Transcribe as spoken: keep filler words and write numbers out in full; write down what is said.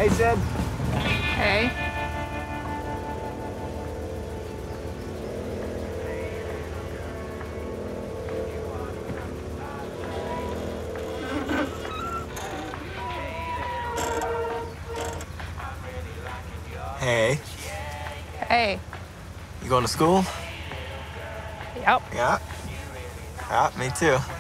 Hey, Sid. Hey. Hey. Hey. You going to school? Yep. Yeah. Yeah, me too.